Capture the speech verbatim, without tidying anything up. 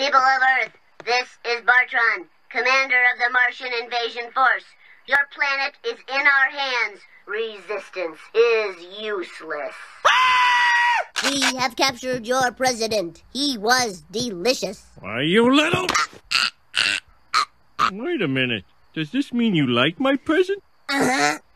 People of Earth, this is Bartron, commander of the Martian invasion force. Your planet is in our hands. Resistance is useless. We have captured your president. He was delicious. Why, you little... Wait a minute. Does this mean you like my present? Uh-huh.